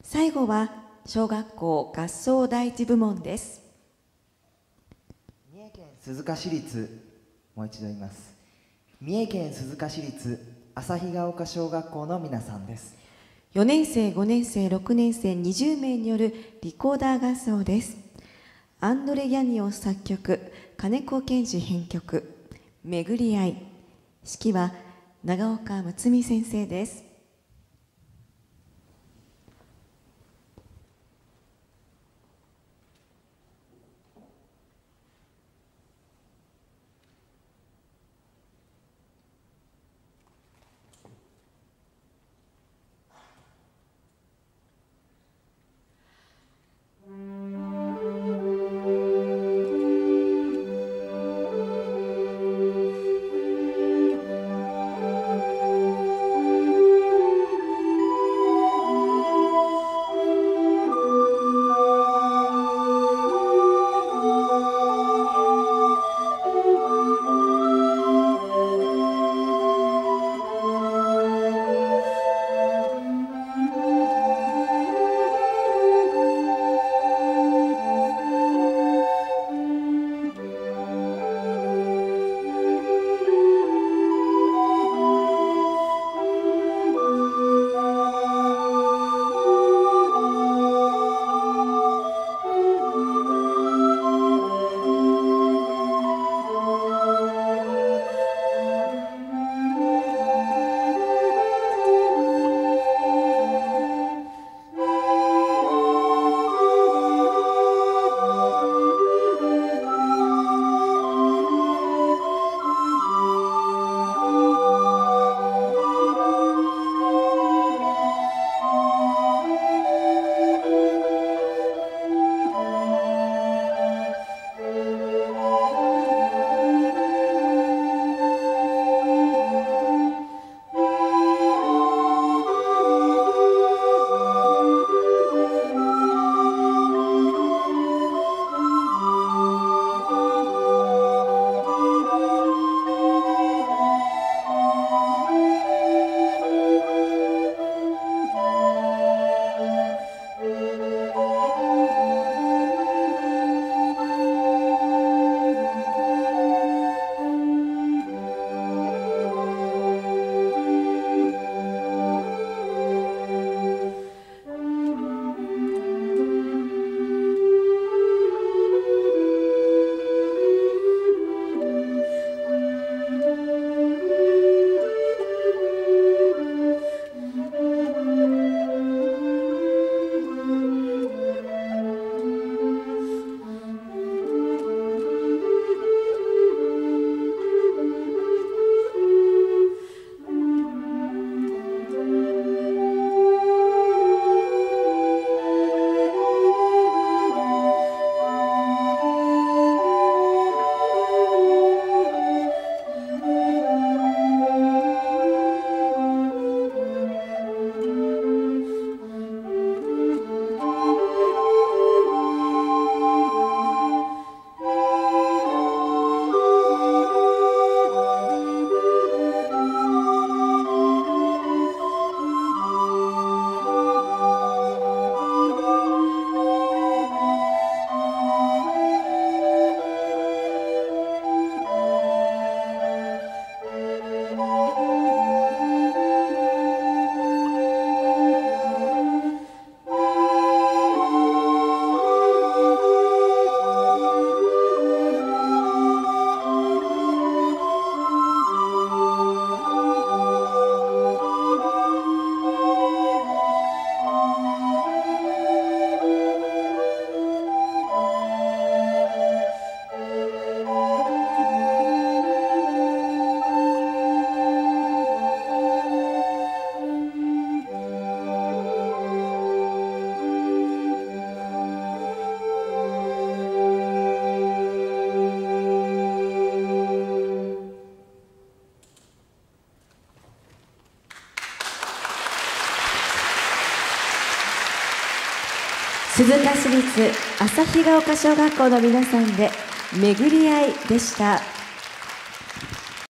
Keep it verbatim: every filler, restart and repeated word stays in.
最後は小学校合奏第一部門です。 三重県鈴鹿市立、もう一度言います。三重県鈴鹿市立旭ヶ丘小学校の皆さんです。 よねん生、ごねん生、ろくねん生にじゅう名によるリコーダー合奏です。アンドレ・ヤニオス作曲、金子健二編曲、巡り合い。指揮は長岡睦美先生です。鈴鹿市立旭ヶ丘小学校の皆さんで巡り合いでした。